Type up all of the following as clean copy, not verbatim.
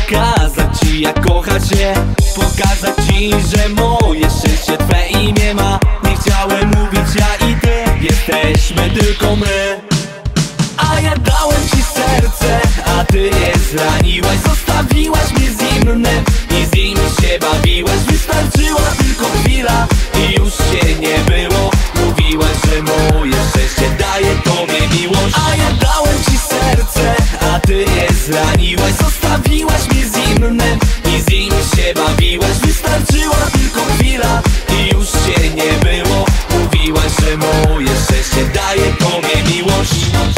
pokazać ci, jak kochać się. Pokazać ci, że moje szczęście twe imię ma. Nie chciałem mówić ja i ty, jesteśmy tylko my. A ja dałem ci serce, a ty je zraniłaś. Zostawiłaś mnie zimnym i z nim się bawiłaś. Wystarczyła tylko chwila i już się nie było. Mówiłaś, że moje szczęście daje tobie miłość. A ja dałem ci serce, a ty je zraniłaś. Zostawiłaś mnie zimnym i z nim się bawiłaś. Wystarczyła tylko chwila i już się nie było. Mówiłaś, że moje szczęście daje tobie miłość.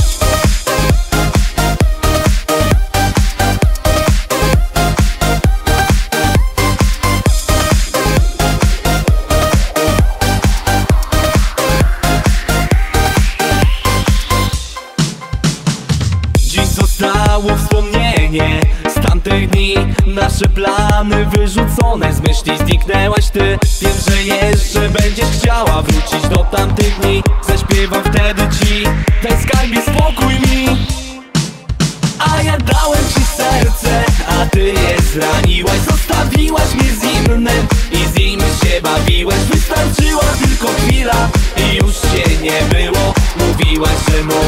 Zostało wspomnienie z tamtych dni. Nasze plany wyrzucone z myśli, zniknęłaś ty. Wiem, że jeszcze będziesz chciała wrócić do tamtych dni. Zaśpiewam wtedy ci, daj skarbie spokój mi. A ja dałem ci serce, a ty je zraniłaś. Zostawiłaś mnie zimnym i z nim się bawiłaś. Wystarczyła tylko chwila i już się nie było. Mówiłaś, że